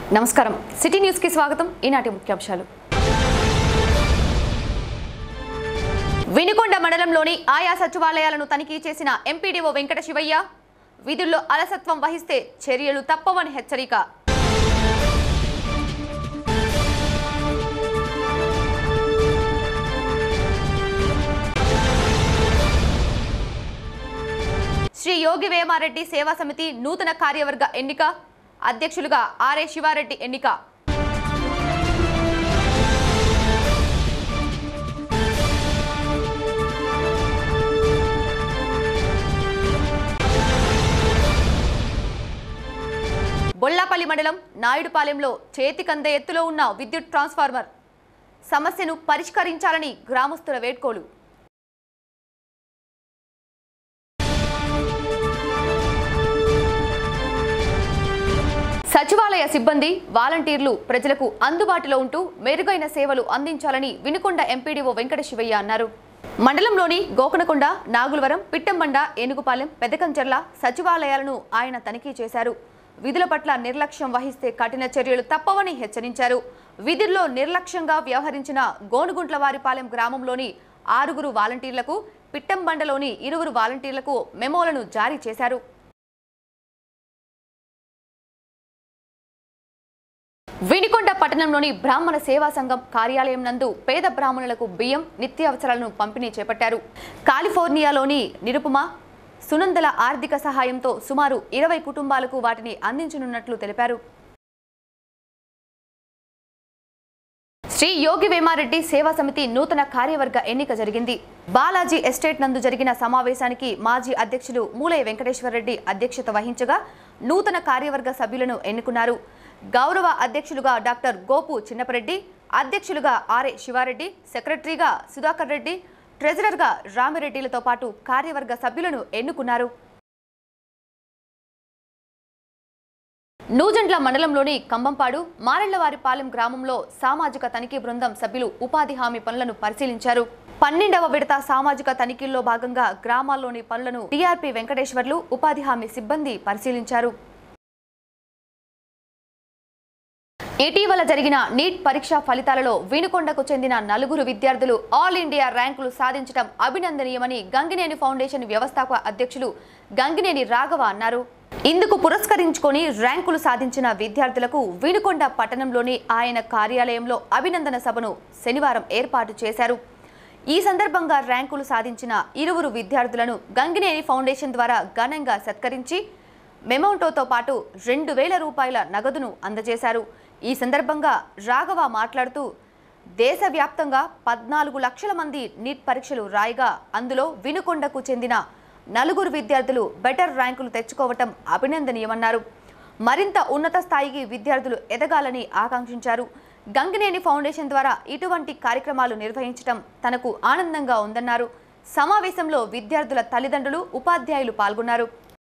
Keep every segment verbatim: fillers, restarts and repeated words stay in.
నమస్కారం city news కి స్వాగతం. ఈనాటి ముఖ్యాంశాలు. వినుకొండ మండలంలోని ఆయా సచివాలయాలను తనిఖీ చేసిన ఎంపీడీఓ వెంకట శివయ్య, విధుల్లో అలసత్వం వహిస్తే చర్యలు తప్పవని హెచ్చరిక. శ్రీ యోగి వేమారెడ్డి సేవా సమితి నూతన కార్యవర్గ ఎన్నిక, అధ్యక్షులుగా ఆర్ఏ శివారెడ్డి ఎన్నిక. బొల్లాపల్లి మండలం నాయుడుపాలెంలో చేతికందే ఎత్తులో ఉన్న విద్యుత్ ట్రాన్స్ఫార్మర్ సమస్యను పరిష్కరించాలని గ్రామస్తుల వేడ్కోలు. సచివాలయ సిబ్బంది, వాలంటీర్లు ప్రజలకు అందుబాటులో ఉంటూ మెరుగైన సేవలు అందించాలని వినుకొండ ఎంపీడీఓ వెంకట శివయ్య అన్నారు. మండలంలోని గోకనకొండ, నాగులవరం, పిట్టంబండ, ఏనుగుపాలెం, పెదకంచెర్ల సచివాలయాలను ఆయన తనిఖీ చేశారు. విధుల పట్ల నిర్లక్ష్యం వహిస్తే కఠిన చర్యలు తప్పవని హెచ్చరించారు. విధుల్లో నిర్లక్ష్యంగా వ్యవహరించిన గోనుగుంట్లవారిపాలెం గ్రామంలోని ఆరుగురు వాలంటీర్లకు, పిట్టంబండలోని ఇరువురు వాలంటీర్లకు మెమోలను జారీ చేశారు. వినుకొండ పట్టణంలోని బ్రాహ్మణ సేవా సంఘం కార్యాలయం నందు పేద బ్రాహ్మణులకు బియ్యం, నిత్యావసరాలను పంపిణీ చేపట్టారు. కాలిఫోర్నియాలోని నిరుపమ, సునందల ఆర్థిక సహాయంతో సుమారు ఇరవై కుటుంబాలకు వాటిని అందించనున్నట్లు తెలిపారు. శ్రీ యోగి వేమారెడ్డి సేవా సమితి నూతన కార్యవర్గ ఎన్నిక జరిగింది. బాలాజీ ఎస్టేట్ నందు జరిగిన సమావేశానికి మాజీ అధ్యక్షులు మూలయ్య వెంకటేశ్వరరెడ్డి అధ్యక్షత వహించగా నూతన కార్యవర్గ సభ్యులను ఎన్నుకున్నారు. గౌరవ అధ్యక్షులుగా డాక్టర్ గోపు చిన్నపరెడ్డి, అధ్యక్షులుగా ఆర్ఏ శివారెడ్డి, సెక్రటరీగా సుధాకర్ రెడ్డి, ట్రెజరర్గా రామిరెడ్డిలతో పాటు కార్యవర్గ సభ్యులను ఎన్నుకున్నారు. నూజండ్ల మండలంలోని కంబంపాడు, మారెళ్లవారిపాలెం గ్రామంలో సామాజిక తనిఖీ బృందం సభ్యులు ఉపాధి హామీ పనులను పరిశీలించారు. పన్నెండవ విడత సామాజిక తనిఖీల్లో భాగంగా గ్రామాల్లోని పనులను టీఆర్పీ వెంకటేశ్వర్లు, ఉపాధి హామీ సిబ్బంది పరిశీలించారు. ఇటీవల జరిగిన నీట్ పరీక్షా ఫలితాలలో వినుకొండకు చెందిన నలుగురు విద్యార్థులు ఆల్ ఇండియా ర్యాంకులు సాధించడం అభినందనీయమని గంగినేని ఫౌండేషన్ వ్యవస్థాపక అధ్యక్షులు గంగినేని రాఘవ అన్నారు. ఇందుకు పురస్కరించుకొని ర్యాంకులు సాధించిన విద్యార్థులకు వినుకొండ పట్టణంలోని ఆయన కార్యాలయంలో అభినందన సభను శనివారం ఏర్పాటు చేశారు. ఈ సందర్భంగా ర్యాంకులు సాధించిన ఇరువురు విద్యార్థులను గంగినేని ఫౌండేషన్ ద్వారా ఘనంగా సత్కరించి మెమోంటోతో పాటు రెండు వేల రూపాయల నగదును అందజేశారు. ఈ సందర్భంగా రాఘవ మాట్లాడుతూ దేశవ్యాప్తంగా పద్నాలుగు లక్షల మంది నీట్ పరీక్షలు రాయగా అందులో వినుకొండకు చెందిన నలుగురు విద్యార్థులు బెటర్ ర్యాంకులు తెచ్చుకోవటం అభినందనీయమన్నారు. మరింత ఉన్నత స్థాయికి విద్యార్థులు ఎదగాలని ఆకాంక్షించారు. గంగినేని ఫౌండేషన్ ద్వారా ఇటువంటి కార్యక్రమాలు నిర్వహించడం తనకు ఆనందంగా ఉందన్నారు. సమావేశంలో విద్యార్థుల తల్లిదండ్రులు, ఉపాధ్యాయులు పాల్గొన్నారు.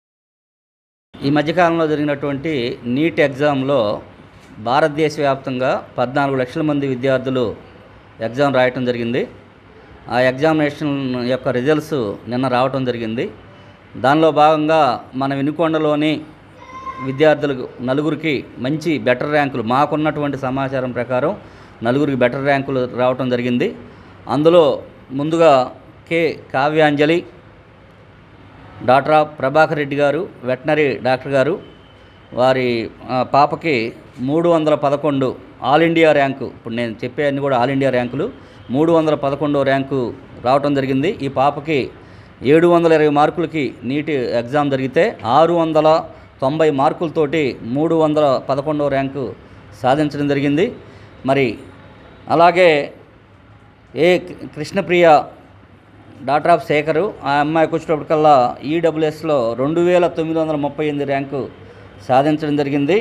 ఈ మధ్యకాలంలో జరిగినటువంటి నీట్ ఎగ్జామ్లో భారతదేశ వ్యాప్తంగా పద్నాలుగు లక్షల మంది విద్యార్థులు ఎగ్జామ్ రాయటం జరిగింది. ఆ ఎగ్జామినేషన్ యొక్క రిజల్ట్స్ నిన్న రావటం జరిగింది. దానిలో భాగంగా మన వినుకొండలోని విద్యార్థులకు నలుగురికి మంచి బెటర్ ర్యాంకులు, మాకున్నటువంటి సమాచారం ప్రకారం నలుగురికి బెటర్ ర్యాంకులు రావటం జరిగింది. అందులో ముందుగా K Kavyanjali, daughter of Prabhakar Reddy గారు, వెటనరీ డాక్టర్ గారు, వారి పాపకి మూడు వందల పదకొండు ఆల్ ఇండియా ర్యాంకు, ఇప్పుడు నేను చెప్పే అన్ని కూడా ఆల్ ఇండియా ర్యాంకులు, మూడు వందల పదకొండో ర్యాంకు రావటం జరిగింది. ఈ పాపకి ఏడు వందల ఇరవై మార్కులకి నీటి ఎగ్జామ్ జరిగితే ఆరు వందల తొంభై మార్కులతోటి మూడు వందల పదకొండో ర్యాంకు సాధించడం జరిగింది. మరి అలాగే A Krishnapriya, daughter of Sekhar, ఆ అమ్మాయికి వచ్చేటప్పటికల్లా ఈడబ్ల్యూఎస్లో రెండు వేల తొమ్మిది వందల ముప్పై ఎనిమిది ర్యాంకు సాధించడం జరిగింది.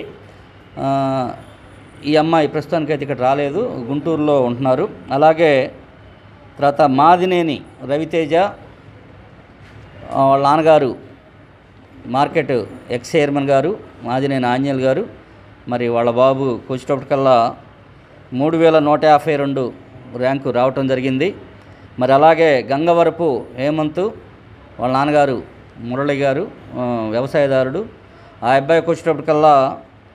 ఈ అమ్మాయి ప్రస్తుతానికైతే ఇక్కడ రాలేదు, గుంటూరులో ఉంటున్నారు. అలాగే తర్వాత మాదినేని రవితేజ, వాళ్ళ నాన్నగారు మార్కెట్ ఎక్స్ చైర్మన్ గారు మాదినేని ఆంజనేయులు గారు, మరి వాళ్ళ బాబు వచ్చేటప్పటికల్లా మూడు వేల నూట యాభై రెండు ర్యాంకు రావటం జరిగింది. మరి అలాగే గంగవరపు హేమంత్, వాళ్ళ నాన్నగారు మురళి గారు వ్యవసాయదారుడు, ఆ అబ్బాయికి వచ్చేటప్పటికల్లా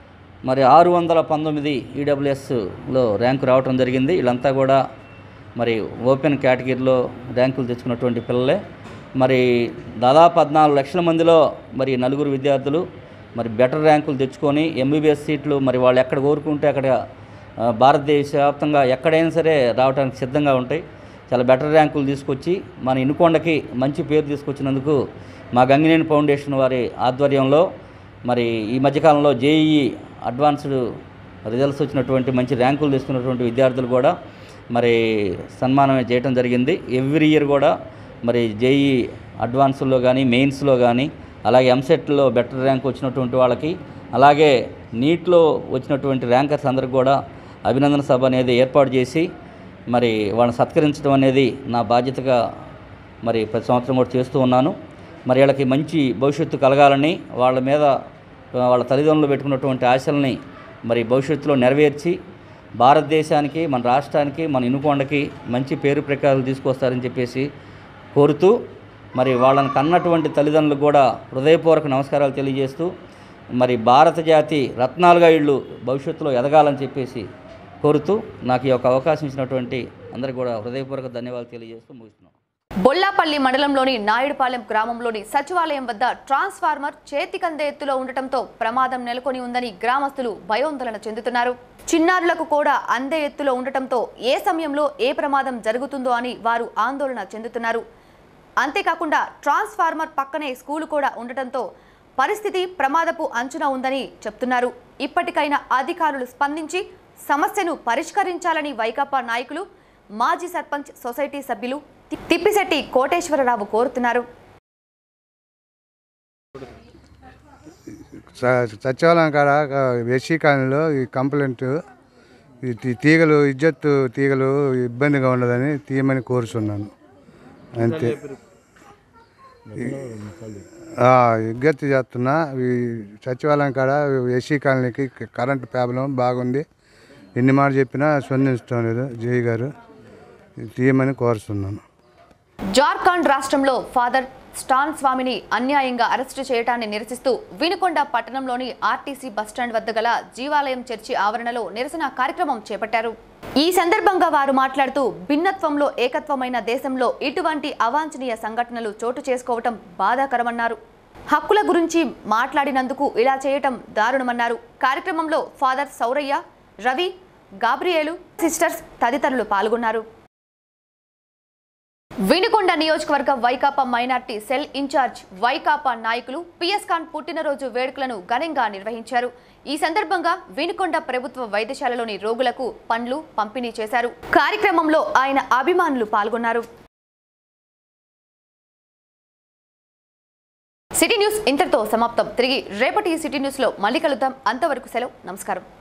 మరి ఆరు వందల పంతొమ్మిది ఈడబ్ల్యూఎస్లో ర్యాంకు రావటం జరిగింది. వీళ్ళంతా కూడా మరి ఓపెన్ కేటగిరీలో ర్యాంకులు తెచ్చుకున్నటువంటి పిల్లలే. మరి దాదాపు పద్నాలుగు లక్షల మందిలో మరి నలుగురు విద్యార్థులు మరి బెటర్ ర్యాంకులు తెచ్చుకొని ఎంబీబీఎస్ సీట్లు మరి వాళ్ళు ఎక్కడ కోరుకుంటే అక్కడ భారతదేశ వ్యాప్తంగా ఎక్కడైనా సరే రావడానికి సిద్ధంగా ఉంటాయి. చాలా బెటర్ ర్యాంకులు తీసుకొచ్చి మన ఇనుకొండకి మంచి పేరు తీసుకొచ్చినందుకు మా గంగినేని ఫౌండేషన్ వారి ఆధ్వర్యంలో మరి ఈ మధ్యకాలంలో జేఈఈ అడ్వాన్స్డ్ రిజల్ట్స్ వచ్చినటువంటి మంచి ర్యాంకులు తీసుకున్నటువంటి విద్యార్థులు కూడా మరి సన్మానం చేయడం జరిగింది. ఎవ్రీ ఇయర్ కూడా మరి జేఈఈ అడ్వాన్స్లో కానీ మెయిన్స్లో కానీ అలాగే ఎంసెట్లో బెటర్ ర్యాంక్ వచ్చినటువంటి వాళ్ళకి అలాగే నీట్లో వచ్చినటువంటి ర్యాంకర్స్ అందరికి కూడా అభినందన సభ అనేది ఏర్పాటు చేసి మరి వాళ్ళని సత్కరించడం అనేది నా బాధ్యతగా మరి ప్రతి సంవత్సరం కూడా చేస్తూ ఉన్నాను. మరి వీళ్ళకి మంచి భవిష్యత్తు కలగాలని వాళ్ళ మీద వాళ్ళ తల్లిదండ్రులు పెట్టుకున్నటువంటి ఆశల్ని మరి భవిష్యత్తులో నెరవేర్చి భారతదేశానికి మన రాష్ట్రానికి మన ఇనుకొండకి మంచి పేరు ప్రఖ్యాతులు తీసుకొస్తారని చెప్పేసి కోరుతూ మరి వాళ్ళని కన్నటువంటి తల్లిదండ్రులకు కూడా హృదయపూర్వక నమస్కారాలు తెలియజేస్తూ మరి భారత జాతి రత్నాలుగా ఇళ్ళు భవిష్యత్తులో ఎదగాలని చెప్పేసి కోరుతూ నాకు ఈ యొక్క అవకాశం ఇచ్చినటువంటి అందరికీ కూడా హృదయపూర్వక ధన్యవాదాలు తెలియజేస్తూ ముగిస్తున్నాను. బొల్లాపల్లి మండలంలోని నాయుడుపాలెం గ్రామంలోని సచివాలయం వద్ద ట్రాన్స్ఫార్మర్ చేతికందే ఎత్తులో ఉండటంతో ప్రమాదం నెలకొని ఉందని గ్రామస్తులు భయోందోళన చెందుతున్నారు. చిన్నారులకు కూడా అందే ఎత్తులో ఉండటంతో ఏ సమయంలో ఏ ప్రమాదం జరుగుతుందో అని వారు ఆందోళన చెందుతున్నారు. అంతేకాకుండా ట్రాన్స్ఫార్మర్ పక్కనే స్కూలు కూడా ఉండటంతో పరిస్థితి ప్రమాదపు అంచున ఉందని చెప్తున్నారు. ఇప్పటికైనా అధికారులు స్పందించి సమస్యను పరిష్కరించాలని వైకాపా నాయకులు మాజీ సర్పంచ్ సొసైటీ సభ్యులు తిప్పిశెట్టి కోటేశ్వరరావు కోరుతున్నారు. సచివాలయం కాడ ఎస్సీ కాలనీలో ఈ కంప్లైంట్ ఈ తీగలు ఇజ్జత్తు తీగలు ఇబ్బందిగా ఉండదని తీయమని కోరుతున్నాను. అంతే విజ్ఞప్తి చేస్తున్నా. ఈ సచివాలయం కాడ ఎస్సీ కాలనీకి కరెంటు ప్రాబ్లం బాగుంది. ఎన్ని మాట చెప్పినా స్పందించడం లేదు. జై గారు తీయమని కోరుతున్నాను. జార్ఖండ్ రాష్ట్రంలో ఫాదర్ స్టాన్ స్వామిని అన్యాయంగా అరెస్టు చేయడాన్ని నిరసిస్తూ వినుకొండ పట్టణంలోని ఆర్టీసీ బస్టాండ్ వద్ద గల జీవాలయం చర్చి ఆవరణలో నిరసన కార్యక్రమం చేపట్టారు. ఈ సందర్భంగా వారు మాట్లాడుతూ భిన్నత్వంలో ఏకత్వమైన దేశంలో ఇటువంటి అవాంఛనీయ సంఘటనలు చోటు చేసుకోవటం బాధాకరమన్నారు. హక్కుల గురించి మాట్లాడినందుకు ఇలా చేయటం దారుణమన్నారు. కార్యక్రమంలో father Saurayya, Ravi, Gabriel sisters తదితరులు పాల్గొన్నారు. వినుకొండ నియోజకవర్గ Vaikapa minority cell in-charge Vaikapa నాయకులు పిఎస్ ఖాన్ పుట్టినరోజు వేడుకలను ఘనంగా నిర్వహించారు. ఈ సందర్భంగా వినుకొండ ప్రభుత్వ వైద్యశాలలోని రోగులకు పండ్లు పంపిణీ చేశారు. కార్యక్రమంలో ఆయన అభిమానులు పాల్గొన్నారు. సిటీ న్యూస్ ఇంతటితో సమాప్తం. తిరిగి రేపటి సిటీ న్యూస్ లో మళ్ళీ కలుద్దాం. అంతవరకు సెలవు. నమస్కారం.